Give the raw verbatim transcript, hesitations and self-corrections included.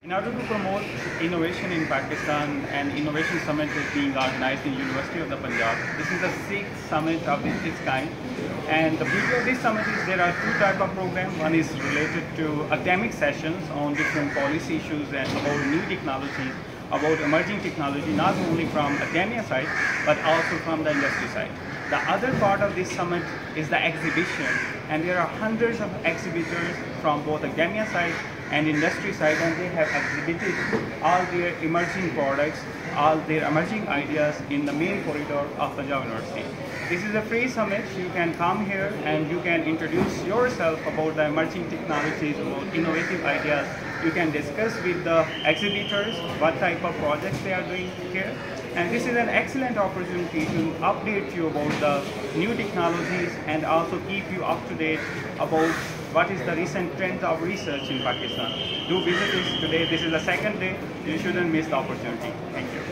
In order to promote innovation in Pakistan, an innovation summit is being organized in University of the Punjab. This is the sixth summit of its kind. And the beauty of this summit is there are two types of programs. One is related to academic sessions on different policy issues and about new technologies, about emerging technology, not only from academia side, but also from the industry side. The other part of this summit is the exhibition, and there are hundreds of exhibitors from both academia side and industry side, and they have exhibited all their emerging products, all their emerging ideas in the main corridor of Punjab University. This is a free summit. You can come here and you can introduce yourself about the emerging technologies, about innovative ideas. You can discuss with the exhibitors what type of projects they are doing here. And this is an excellent opportunity to update you about the new technologies and also keep you up to date about what is the recent trend of research in Pakistan. Do visit us today. This is the second day. You shouldn't miss the opportunity. Thank you.